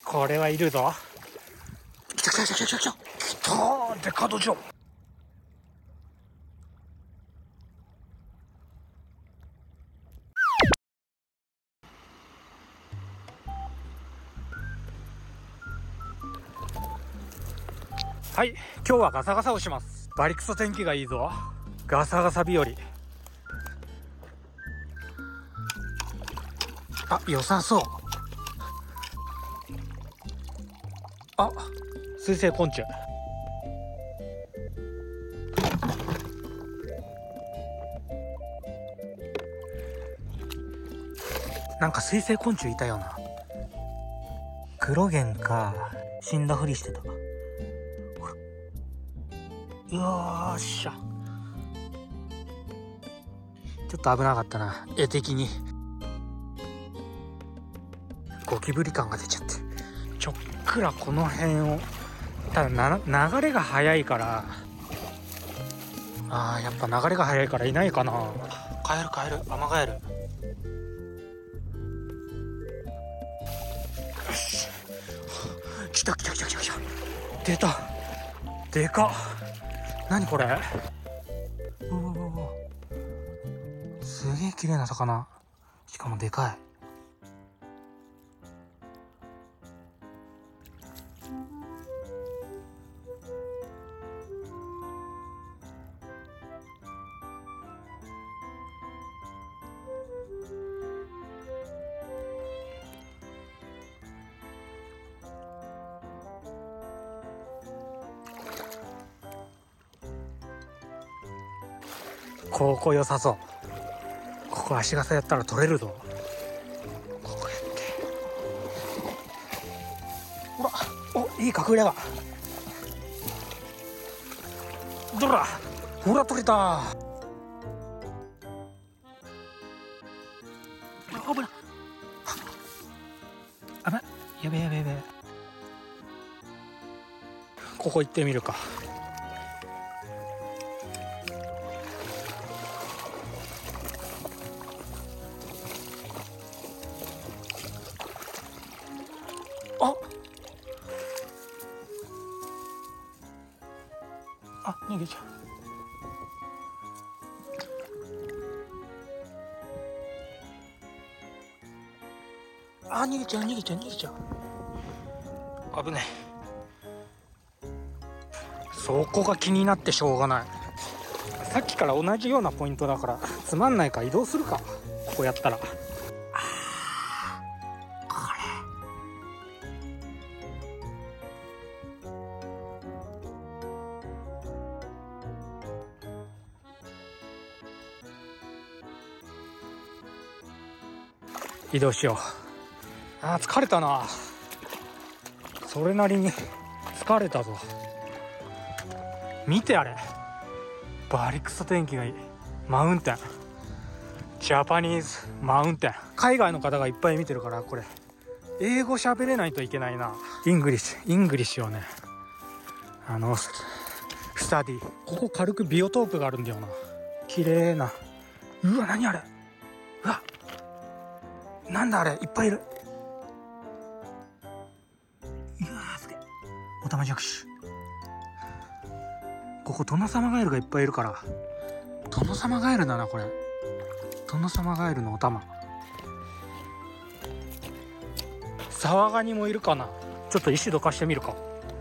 これはいるぞ。来た来た来た来た来た来た。でかどじょ。はい、今日はガサガサをします。バリクソ天気がいいぞ。ガサガサ日和。あ、良さそう。あ、水生昆虫。なんか水生昆虫いたよな。黒ゲンか、死んだふりしてた。よーっしゃ。ちょっと危なかったな、絵的に。ゴキブリ感が出ちゃって、ちょっくらこの辺を。ただ流れが速いから、やっぱ流れが速いからいないかな。カエルカエル、アマガエル。よし、来た来た来た来た来た。出た。でかっ。何これ。すげえ綺麗な魚。しかもでかい。ここ良さそう。ここ足傘やったら取れるぞ。ここやって。ほら、お、いい隠れ家。どら、ほら取れた。危ない。あば、やべやべやべ。ここ行ってみるか。逃げちゃう。逃げちゃう逃げちゃう逃げちゃう。危ない。そこが気になってしょうがない。さっきから同じようなポイントだからつまんないから移動するか。こうやったら。移動しよう。疲れたな。それなりに疲れたぞ。見てあれ、バリクソ天気がいい。マウンテン、ジャパニーズマウンテン。海外の方がいっぱい見てるから、これ英語喋れないといけないな。イングリッシュをね、スタディ。ここ軽くビオトープがあるんだよな。綺麗な。うわ、何あれ。うわ、なんだあれ、いっぱいいる。うわー、すげえ。オタマジャクシ。ここトノサマガエルがいっぱいいるから、トノサマガエルだなこれ。トノサマガエルのオタマ。サワガニもいるかな。ちょっと石どかしてみるか。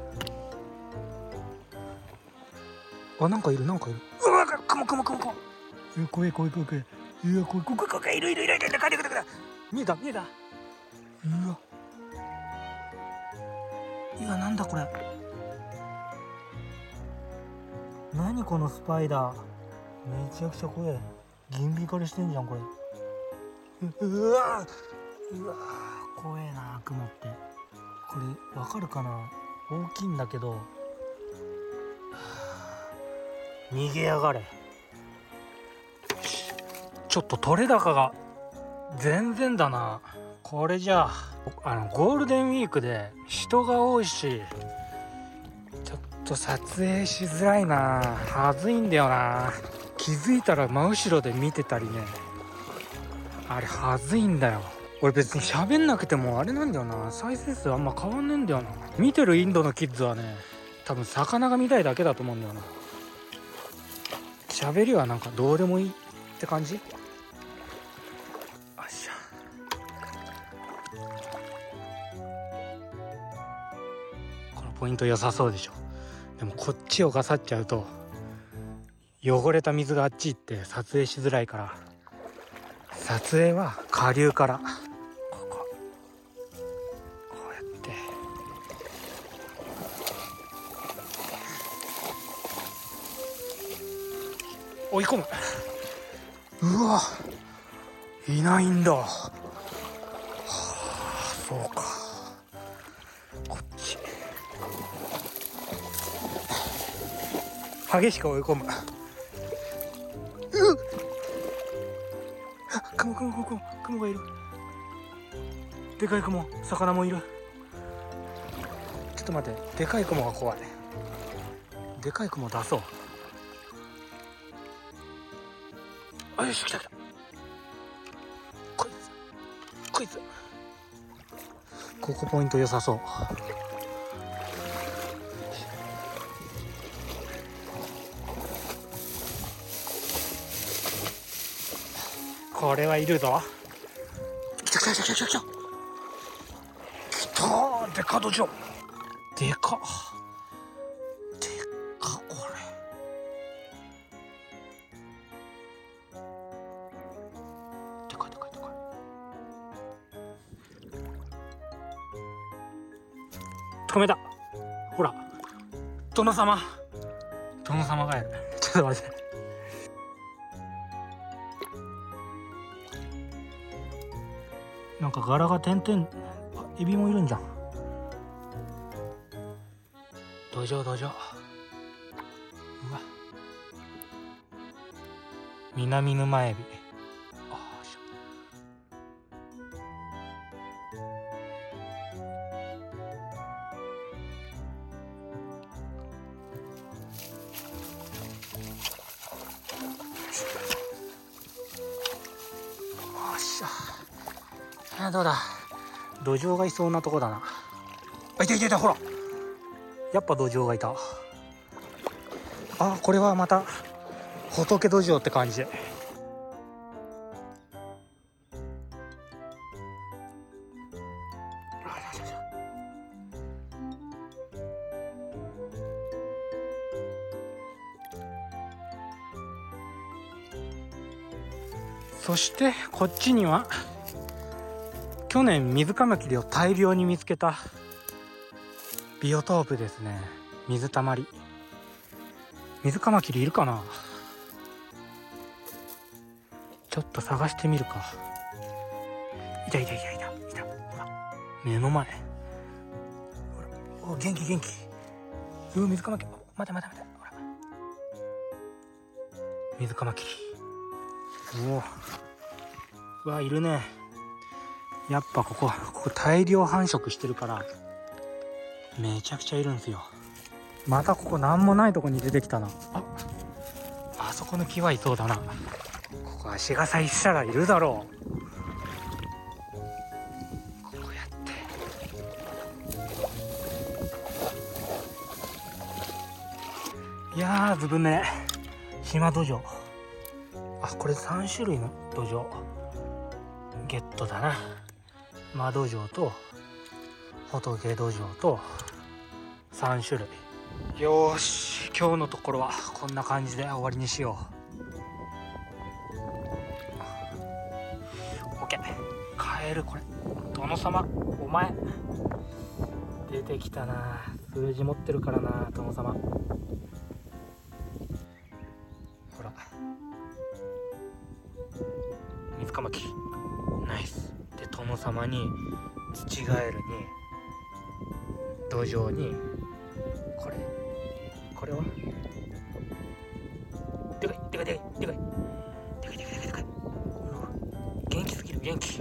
なんかいるなんかいる。うわ、クモ。怖い。うわ、怖い。いる。見えた。うわ、なんだこれ。何このスパイダー。めちゃくちゃ怖い。銀光りしてんじゃんこれ。うわ怖えな。雲って。これわかるかな。大きいんだけど。逃げやがれ。ちょっと取れ高が全然だな。これじゃあゴールデンウィークで人が多いし、ちょっと撮影しづらいな。はずいんだよな。気づいたら真後ろで見てたりね。あれはずいんだよ。 俺別に喋んなくてもあれなんだよな、再生数あんま変わんねえんだよな。見てるインドのキッズはね、多分魚が見たいだけだと思うんだよな。喋りはなんかどうでもいいって感じ。よっしゃ。このポイント良さそうでしょ。でもこっちをがさっちゃうと汚れた水があっち行って撮影しづらいから、撮影は下流からこうやって追い込む。うわ、いないんだ。はあ、そうか。こっち激しく追い込む。雲がいる。でかい雲、魚もいる。ちょっと待って、でかい雲が怖い。でかい雲出そう。あ、よし、来た。こいつここポイント良さそう。これはいるぞ。来たー、でかどじょ。でかこれ。でかい。止めた。ほら、殿様がいる。ちょっと待って。なんか柄が点々。エビもいるんじゃん。土壌。うわ、南沼エビ。どうだ、土壌がいそうなとこだな。あ、いた、ほら、やっぱ土壌がいた。あ、これはまた仏土壌って感じ。そしてこっちには去年水カマキリを大量に見つけたビオトープですね。水たまり。水カマキリいるかな。ちょっと探してみるか。いた。ほら、目の前。ほら、お、元気。水カマキリ。待て。ほら、水カマキリ。うわ、いるね。やっぱここ大量繁殖してるからめちゃくちゃいるんですよ。またここなんもないとこに出てきたな。あそこの木はいそうだな。ここ足がさしたらいるだろう。こうやって。いやー、ずぶね。島土壌。あ、これ3種類の土壌ゲットだな。マ土壌と仏土壌と3種類。よーし、今日のところはこんな感じで終わりにしよう。 OK、 帰る。これ殿様、お前出てきたな。数字持ってるからな、殿様。ほら、水カマキリナイスで、殿様にツチガエルに土壌にこれはでかい。元気すぎる。元気。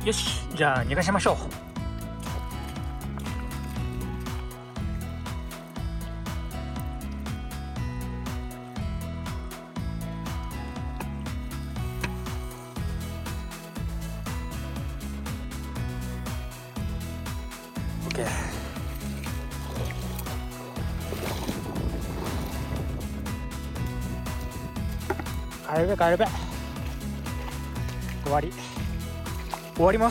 よし、じゃあ逃がしましょう。オッケー。帰るべ帰るべ。終わります。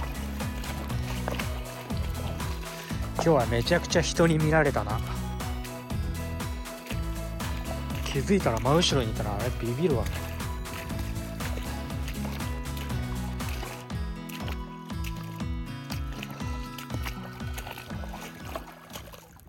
今日はめちゃくちゃ人に見られたな。気づいたら真後ろにいたらあれビビるわ。